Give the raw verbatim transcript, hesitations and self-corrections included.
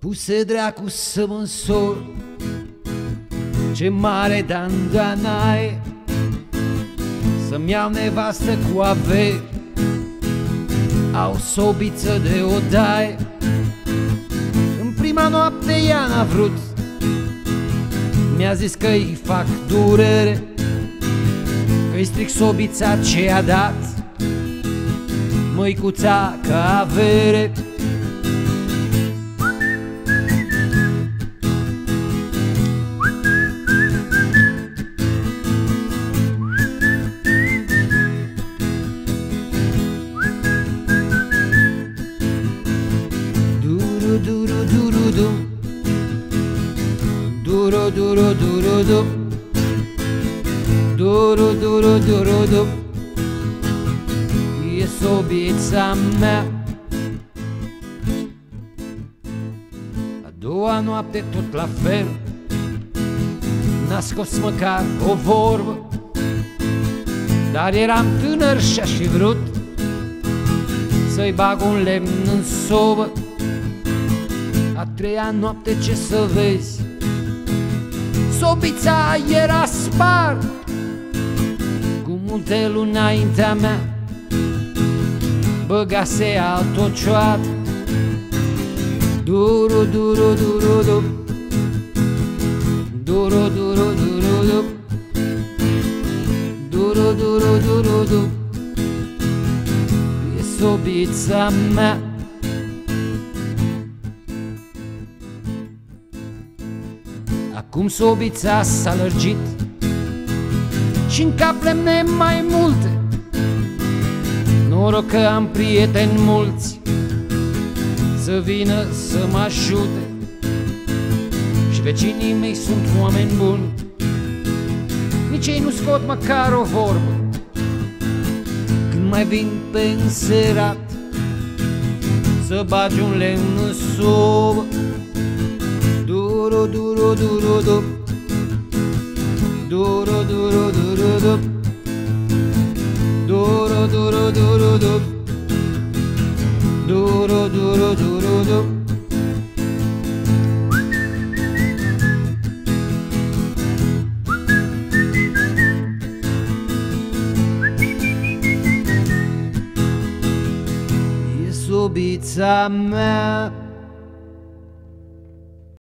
Puse dracu să mă însor, ce mare dandanai, să-mi iau nevastă cu averi, au sobiță de odaie. În prima noapte ea n-a vrut, mi-a zis că-i fac durere, că-i stric sobița ce a dat măicuța ca avere. Duru duru duru du, duru duru duru du, duru duru duru du, e sobița mea. A doua noapte tot la fel, n-a scos măcar o vorbă, dar eram tânăr și aș fi vrut să-i bag un lemn în sobă. A treia noapte ce să vezi, sobița era spart cu multe luni înaintea mea, băgase alt-o cioată. Duru duru duru du, duru duru duru du, duru duru duru du, e sobița mea. Acum sobița s-a lărgit și-n cap lemne mai multe. Noroc că am prieteni mulți să vină să mă ajute, și vecinii mei sunt oameni buni, nici ei nu scot măcar o vorbă când mai vin pe înserat să bagi un lemn în sobă. Duru duru duru du, duru duru duru du, duru duru duru du, duru duru duru du. E sobița mea.